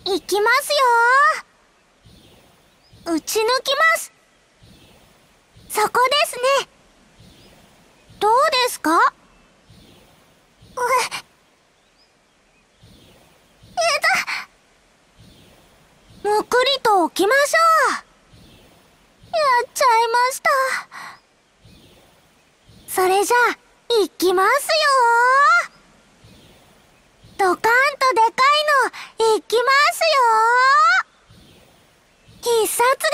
いきますよー。打ち抜きます。そこですね。どうですか？むくりと置きましょう。やっちゃいました。それじゃあ、いきますよー。ドカンとでかいの、いきますよー。必殺